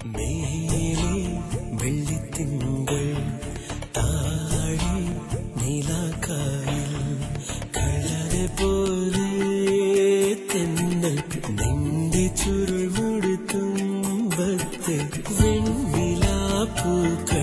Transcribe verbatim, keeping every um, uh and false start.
മേലെ വെള്ളിത്തിങ്കൾ താഴെ നീലാക്കായിൽ കളരെ പോലെ തെന്നൽ നിന്റെ ചുരുൾ മുടി തുമ്പത്ത് വെണ്ണിലാപ്പൂക്കൾ